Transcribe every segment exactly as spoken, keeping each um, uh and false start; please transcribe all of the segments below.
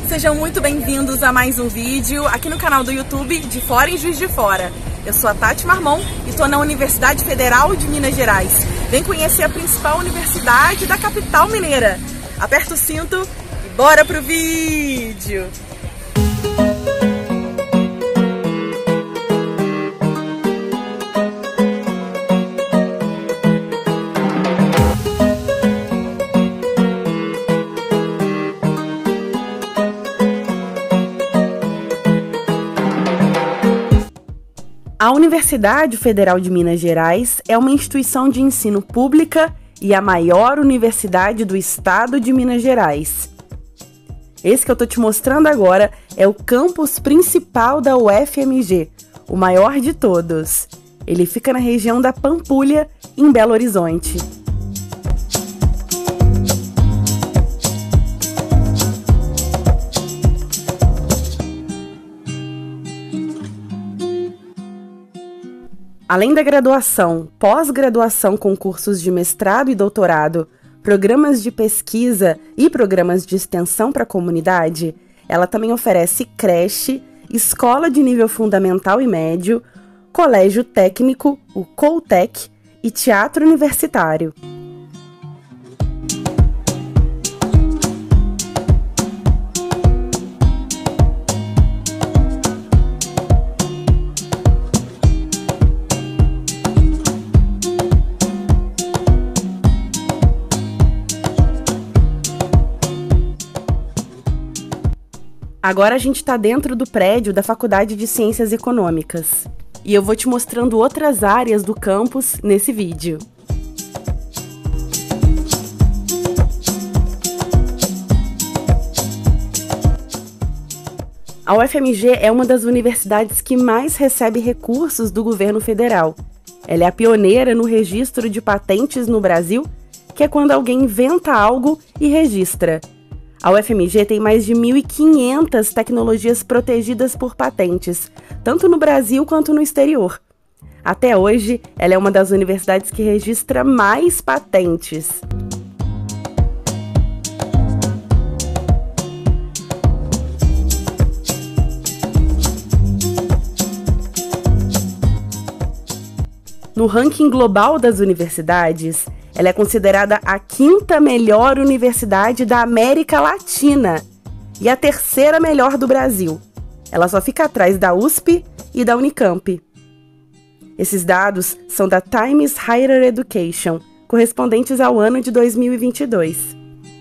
Sejam muito bem-vindos a mais um vídeo aqui no canal do YouTube de Fora em Juiz de Fora. Eu sou a Tati Marmon e estou na Universidade Federal de Minas Gerais. Vem conhecer a principal universidade da capital mineira. Aperta o cinto e bora pro vídeo! A Universidade Federal de Minas Gerais é uma instituição de ensino pública e a maior universidade do estado de Minas Gerais. Esse que eu tô te mostrando agora é o campus principal da U F M G, o maior de todos. Ele fica na região da Pampulha, em Belo Horizonte. Além da graduação, pós-graduação com cursos de mestrado e doutorado, programas de pesquisa e programas de extensão para a comunidade, ela também oferece creche, escola de nível fundamental e médio, colégio técnico, o Coltec, e teatro universitário. Agora a gente está dentro do prédio da Faculdade de Ciências Econômicas. E eu vou te mostrando outras áreas do campus nesse vídeo. A U F M G é uma das universidades que mais recebe recursos do governo federal. Ela é a pioneira no registro de patentes no Brasil, que é quando alguém inventa algo e registra. A U F M G tem mais de mil e quinhentas tecnologias protegidas por patentes, tanto no Brasil quanto no exterior. Até hoje, ela é uma das universidades que registra mais patentes. No ranking global das universidades, ela é considerada a quinta melhor universidade da América Latina e a terceira melhor do Brasil. Ela só fica atrás da U S P e da Unicamp. Esses dados são da Times Higher Education, correspondentes ao ano de dois mil e vinte e dois.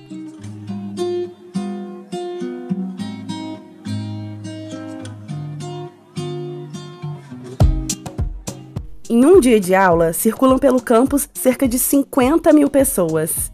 Em um dia de aula, circulam pelo campus cerca de cinquenta mil pessoas.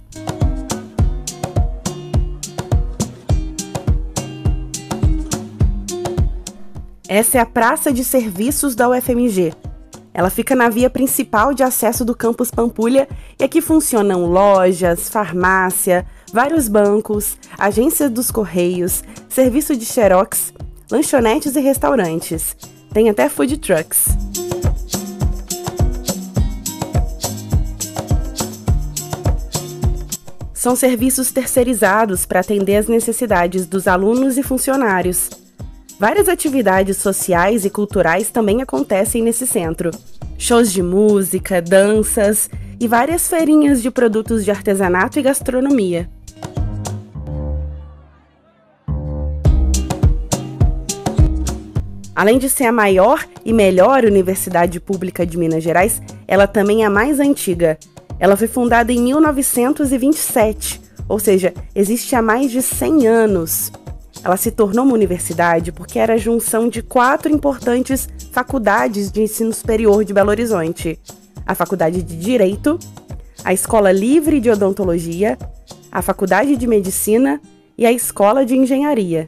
Essa é a Praça de Serviços da U F M G. Ela fica na via principal de acesso do campus Pampulha e aqui funcionam lojas, farmácia, vários bancos, agências dos Correios, serviço de xerox, lanchonetes e restaurantes. Tem até food trucks. São serviços terceirizados para atender às necessidades dos alunos e funcionários. Várias atividades sociais e culturais também acontecem nesse centro. Shows de música, danças e várias feirinhas de produtos de artesanato e gastronomia. Além de ser a maior e melhor universidade pública de Minas Gerais, ela também é a mais antiga. Ela foi fundada em mil novecentos e vinte e sete, ou seja, existe há mais de cem anos. Ela se tornou uma universidade porque era a junção de quatro importantes faculdades de ensino superior de Belo Horizonte: a Faculdade de Direito, a Escola Livre de Odontologia, a Faculdade de Medicina e a Escola de Engenharia.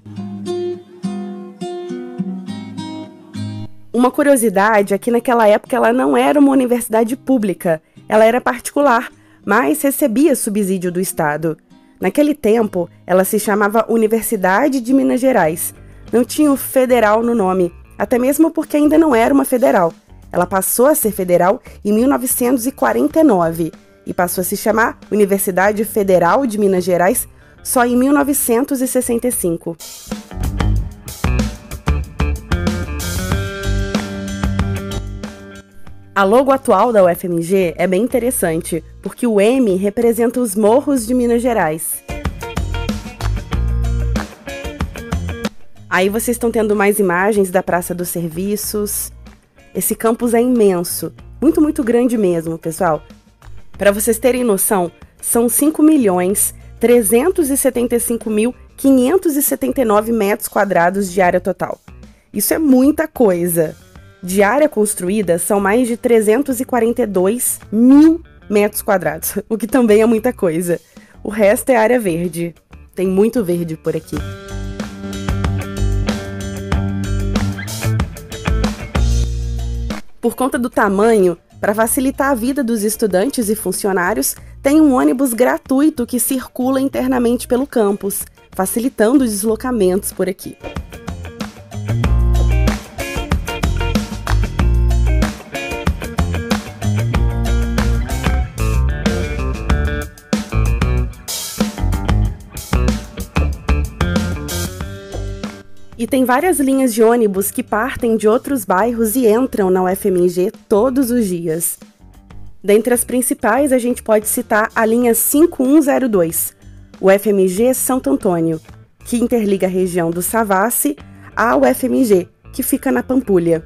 Uma curiosidade é que naquela época ela não era uma universidade pública. Ela era particular, mas recebia subsídio do Estado. Naquele tempo, ela se chamava Universidade de Minas Gerais. Não tinha o federal no nome, até mesmo porque ainda não era uma federal. Ela passou a ser federal em mil novecentos e quarenta e nove e passou a se chamar Universidade Federal de Minas Gerais só em mil novecentos e sessenta e cinco. A logo atual da U F M G é bem interessante, porque o M representa os morros de Minas Gerais. Aí vocês estão tendo mais imagens da Praça dos Serviços. Esse campus é imenso, muito, muito grande mesmo, pessoal. Para vocês terem noção, são cinco milhões trezentos e setenta e cinco mil quinhentos e setenta e nove metros quadrados de área total. Isso é muita coisa. De área construída, são mais de trezentos e quarenta e dois mil metros quadrados, o que também é muita coisa. O resto é área verde. Tem muito verde por aqui. Por conta do tamanho, para facilitar a vida dos estudantes e funcionários, tem um ônibus gratuito que circula internamente pelo campus, facilitando os deslocamentos por aqui. E tem várias linhas de ônibus que partem de outros bairros e entram na U F M G todos os dias. Dentre as principais, a gente pode citar a linha cinco um zero dois, U F M G Santo Antônio, que interliga a região do Savassi à U F M G, que fica na Pampulha.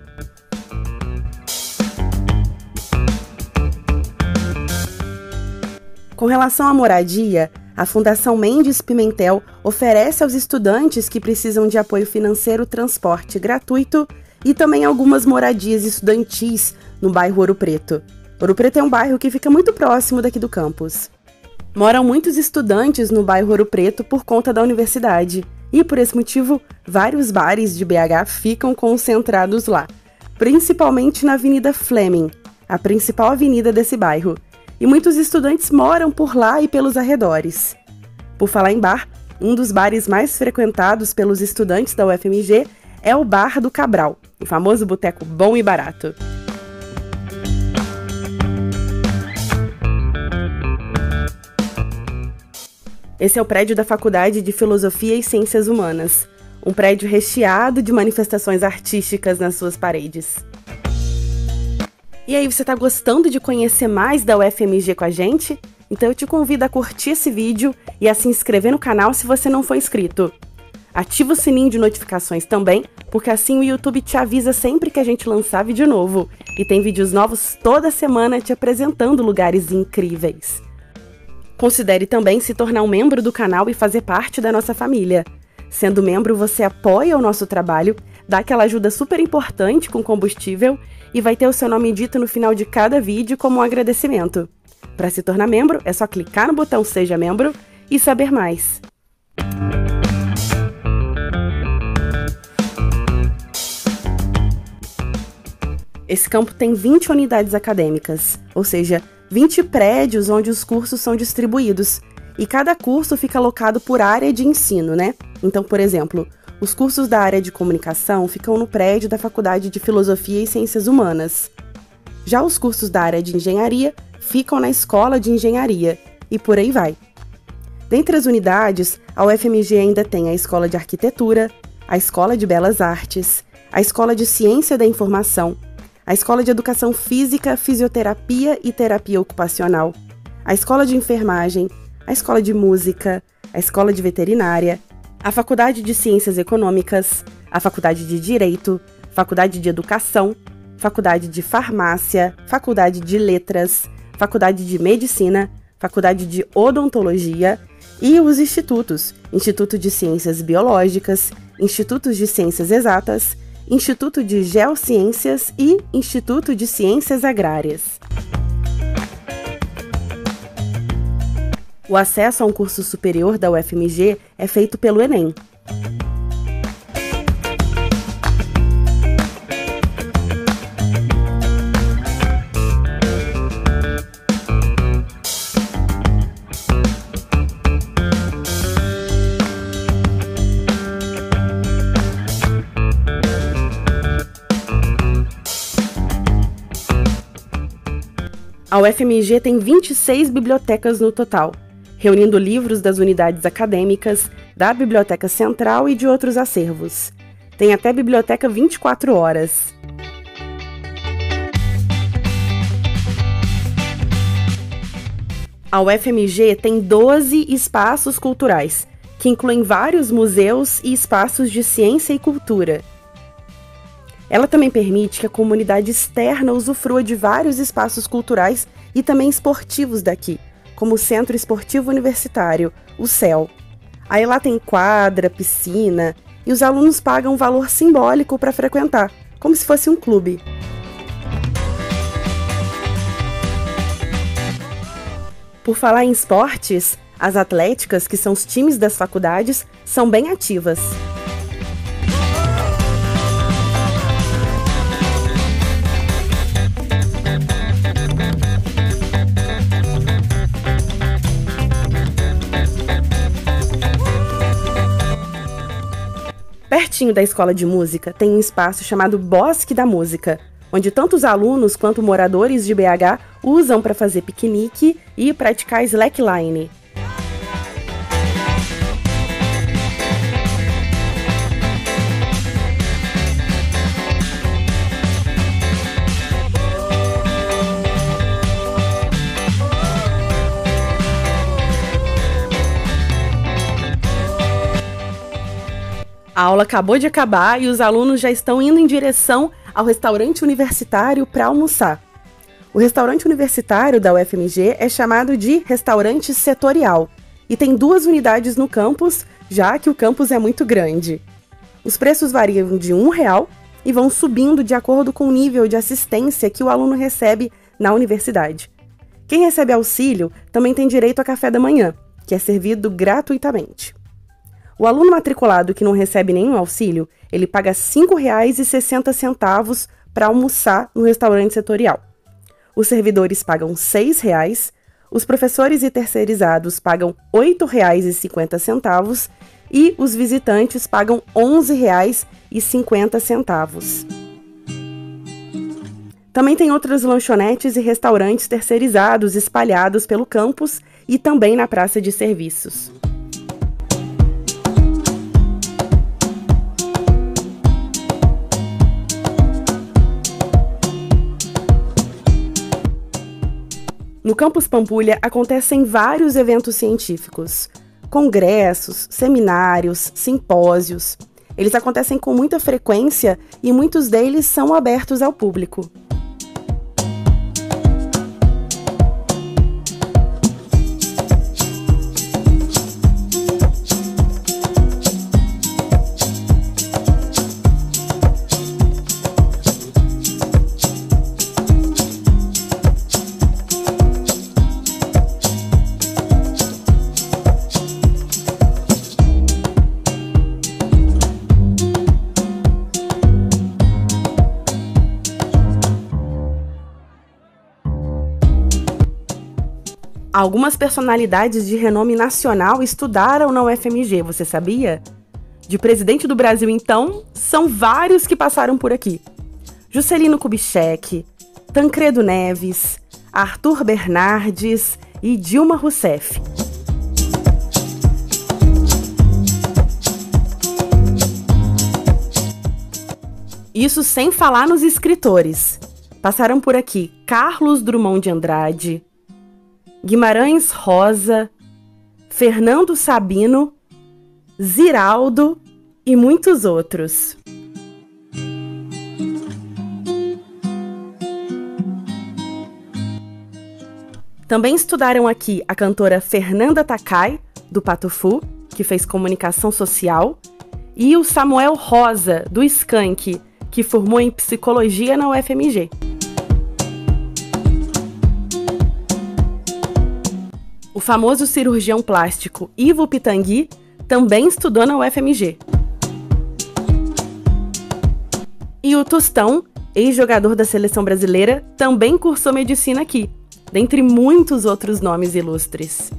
Com relação à moradia, a Fundação Mendes Pimentel oferece aos estudantes que precisam de apoio financeiro transporte gratuito e também algumas moradias estudantis no bairro Ouro Preto. Ouro Preto é um bairro que fica muito próximo daqui do campus. Moram muitos estudantes no bairro Ouro Preto por conta da universidade e, por esse motivo, vários bares de B H ficam concentrados lá, principalmente na Avenida Fleming, a principal avenida desse bairro. E muitos estudantes moram por lá e pelos arredores. Por falar em bar, um dos bares mais frequentados pelos estudantes da U F M G é o Bar do Cabral, o famoso boteco bom e barato. Esse é o prédio da Faculdade de Filosofia e Ciências Humanas, um prédio recheado de manifestações artísticas nas suas paredes. E aí, você tá gostando de conhecer mais da U F M G com a gente? Então eu te convido a curtir esse vídeo e a se inscrever no canal se você não for inscrito. Ativa o sininho de notificações também, porque assim o YouTube te avisa sempre que a gente lançar vídeo novo. E tem vídeos novos toda semana te apresentando lugares incríveis. Considere também se tornar um membro do canal e fazer parte da nossa família. Sendo membro, você apoia o nosso trabalho, dá aquela ajuda super importante com combustível e vai ter o seu nome dito no final de cada vídeo como um agradecimento. Para se tornar membro, é só clicar no botão Seja Membro e saber mais. Esse campo tem vinte unidades acadêmicas, ou seja, vinte prédios onde os cursos são distribuídos, e cada curso fica alocado por área de ensino, né? Então, por exemplo, os cursos da área de comunicação ficam no prédio da Faculdade de Filosofia e Ciências Humanas. Já os cursos da área de engenharia ficam na Escola de Engenharia, e por aí vai. Dentre as unidades, a U F M G ainda tem a Escola de Arquitetura, a Escola de Belas Artes, a Escola de Ciência da Informação, a Escola de Educação Física, Fisioterapia e Terapia Ocupacional, a Escola de Enfermagem, a Escola de Música, a Escola de Veterinária, a Faculdade de Ciências Econômicas, a Faculdade de Direito, Faculdade de Educação, Faculdade de Farmácia, Faculdade de Letras, Faculdade de Medicina, Faculdade de Odontologia e os institutos, Instituto de Ciências Biológicas, Institutos de Ciências Exatas, Instituto de Geociências e Instituto de Ciências Agrárias. O acesso a um curso superior da U F M G é feito pelo Enem. A U F M G tem vinte e seis bibliotecas no total, reunindo livros das unidades acadêmicas, da Biblioteca Central e de outros acervos. Tem até biblioteca vinte e quatro horas. A U F M G tem doze espaços culturais, que incluem vários museus e espaços de ciência e cultura. Ela também permite que a comunidade externa usufrua de vários espaços culturais e também esportivos daqui, como o Centro Esportivo Universitário, o C E L. Aí lá tem quadra, piscina, e os alunos pagam um valor simbólico para frequentar, como se fosse um clube. Por falar em esportes, as atléticas, que são os times das faculdades, são bem ativas. Pertinho da escola de música tem um espaço chamado Bosque da Música, onde tanto os alunos quanto moradores de B H usam para fazer piquenique e praticar slackline. A aula acabou de acabar e os alunos já estão indo em direção ao restaurante universitário para almoçar. O restaurante universitário da U F M G é chamado de restaurante setorial e tem duas unidades no campus, já que o campus é muito grande. Os preços variam de um real e vão subindo de acordo com o nível de assistência que o aluno recebe na universidade. Quem recebe auxílio também tem direito a café da manhã, que é servido gratuitamente. O aluno matriculado que não recebe nenhum auxílio, ele paga cinco reais e sessenta centavos para almoçar no restaurante setorial. Os servidores pagam seis reais, os professores e terceirizados pagam oito reais e cinquenta centavos e os visitantes pagam onze reais e cinquenta centavos. Também tem outras lanchonetes e restaurantes terceirizados espalhados pelo campus e também na praça de serviços. No Campus Pampulha acontecem vários eventos científicos, congressos, seminários, simpósios. Eles acontecem com muita frequência e muitos deles são abertos ao público. Algumas personalidades de renome nacional estudaram na U F M G, você sabia? De presidente do Brasil, então, são vários que passaram por aqui. Juscelino Kubitschek, Tancredo Neves, Arthur Bernardes e Dilma Rousseff. Isso sem falar nos escritores. Passaram por aqui Carlos Drummond de Andrade, Guimarães Rosa, Fernando Sabino, Ziraldo e muitos outros. Também estudaram aqui a cantora Fernanda Takai, do Patufu, que fez comunicação social, e o Samuel Rosa, do Skank, que formou em psicologia na U F M G. O famoso cirurgião plástico Ivo Pitangui também estudou na U F M G. E o Tostão, ex-jogador da seleção brasileira, também cursou medicina aqui, dentre muitos outros nomes ilustres.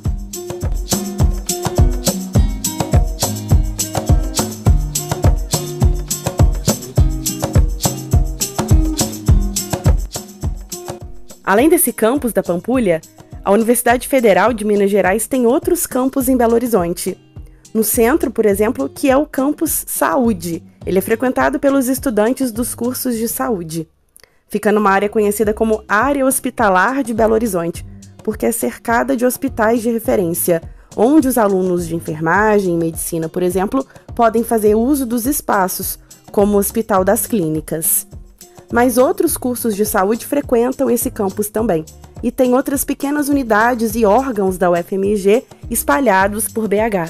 Além desse campus da Pampulha, a Universidade Federal de Minas Gerais tem outros campos em Belo Horizonte. No centro, por exemplo, que é o campus Saúde. Ele é frequentado pelos estudantes dos cursos de saúde. Fica numa área conhecida como Área Hospitalar de Belo Horizonte, porque é cercada de hospitais de referência, onde os alunos de enfermagem e medicina, por exemplo, podem fazer uso dos espaços, como o Hospital das Clínicas. Mas outros cursos de saúde frequentam esse campus também, e tem outras pequenas unidades e órgãos da U F M G espalhados por B H.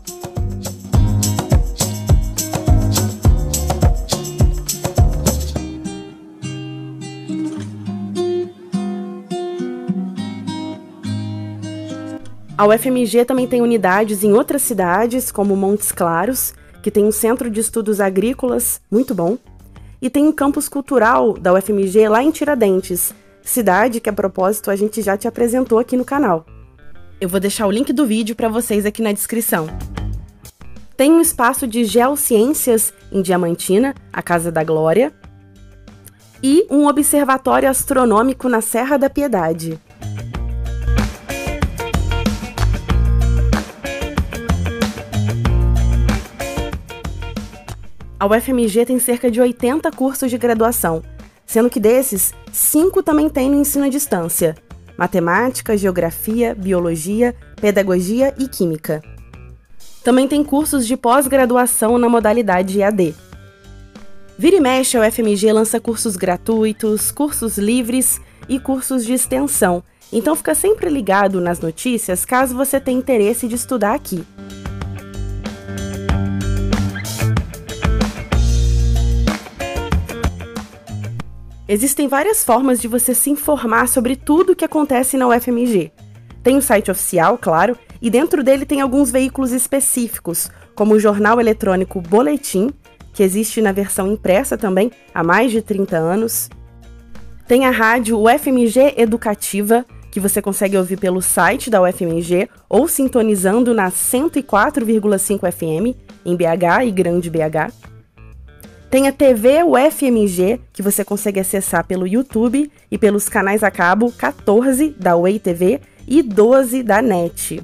A U F M G também tem unidades em outras cidades, como Montes Claros, que tem um centro de estudos agrícolas muito bom, e tem um campus cultural da U F M G lá em Tiradentes, cidade que, a propósito, a gente já te apresentou aqui no canal. Eu vou deixar o link do vídeo para vocês aqui na descrição. Tem um espaço de geociências em Diamantina, a Casa da Glória, e um observatório astronômico na Serra da Piedade. A U F M G tem cerca de oitenta cursos de graduação, sendo que desses, cinco também tem no ensino à distância: matemática, geografia, biologia, pedagogia e química. Também tem cursos de pós-graduação na modalidade E A D. Vira e mexe, a U F M G lança cursos gratuitos, cursos livres e cursos de extensão, então fica sempre ligado nas notícias caso você tenha interesse de estudar aqui. Existem várias formas de você se informar sobre tudo o que acontece na U F M G. Tem o site oficial, claro, e dentro dele tem alguns veículos específicos, como o jornal eletrônico Boletim, que existe na versão impressa também há mais de trinta anos. Tem a rádio U F M G Educativa, que você consegue ouvir pelo site da U F M G ou sintonizando na cento e quatro vírgula cinco F M, em B H e Grande B H. Tem a T V U F M G, que você consegue acessar pelo YouTube e pelos canais a cabo quatorze da U E I T V e doze da N E T.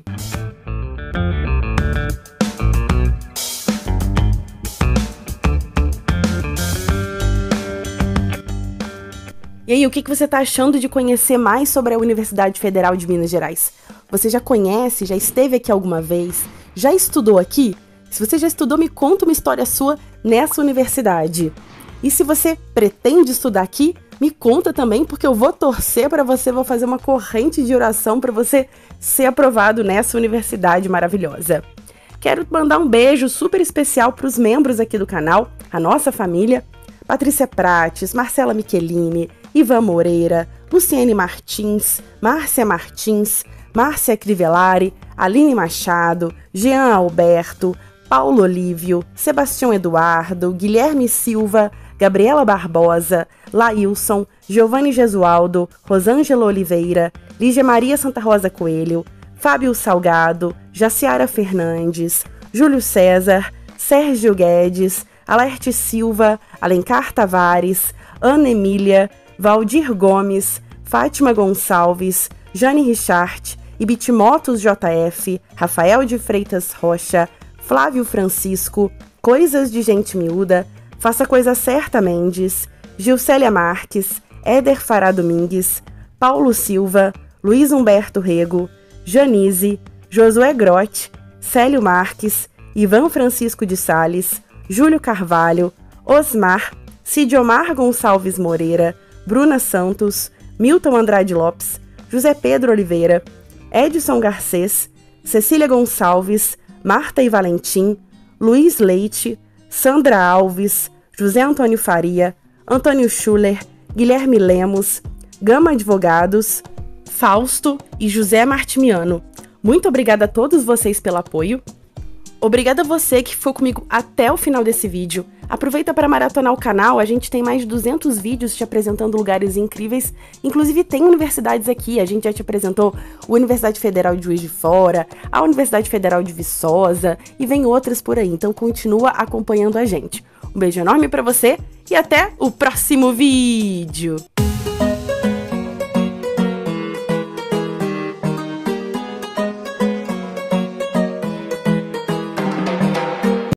E aí, o que você está achando de conhecer mais sobre a Universidade Federal de Minas Gerais? Você já conhece, já esteve aqui alguma vez? Já estudou aqui? Se você já estudou, me conta uma história sua nessa universidade. E se você pretende estudar aqui, me conta também, porque eu vou torcer para você, vou fazer uma corrente de oração para você ser aprovado nessa universidade maravilhosa. Quero mandar um beijo super especial para os membros aqui do canal, a nossa família: Patrícia Prates, Marcela Michelini, Ivan Moreira, Luciene Martins, Márcia Martins, Márcia Crivellari, Aline Machado, Jean Alberto, Paulo Olívio, Sebastião Eduardo, Guilherme Silva, Gabriela Barbosa, Lailson, Giovanni Gesualdo, Rosângela Oliveira, Lígia Maria Santa Rosa Coelho, Fábio Salgado, Jaciara Fernandes, Júlio César, Sérgio Guedes, Alerte Silva, Alencar Tavares, Ana Emília, Valdir Gomes, Fátima Gonçalves, Jane Richard, Ibitimotos J F, Rafael de Freitas Rocha, Flávio Francisco, Coisas de Gente Miúda, Faça Coisa Certa Mendes, Gilcélia Marques, Éder Fará Domingues, Paulo Silva, Luiz Humberto Rego, Janise, Josué Grotti, Célio Marques, Ivan Francisco de Sales, Júlio Carvalho, Osmar, Cidiomar Gonçalves Moreira, Bruna Santos, Milton Andrade Lopes, José Pedro Oliveira, Edson Garcês, Cecília Gonçalves, Marta e Valentim, Luiz Leite, Sandra Alves, José Antônio Faria, Antônio Schuller, Guilherme Lemos, Gama Advogados, Fausto e José Martimiano. Muito obrigada a todos vocês pelo apoio. Obrigada a você que ficou comigo até o final desse vídeo. Aproveita para maratonar o canal, a gente tem mais de duzentos vídeos te apresentando lugares incríveis, inclusive tem universidades aqui, a gente já te apresentou a Universidade Federal de Juiz de Fora, a Universidade Federal de Viçosa e vem outras por aí, então continua acompanhando a gente. Um beijo enorme para você e até o próximo vídeo!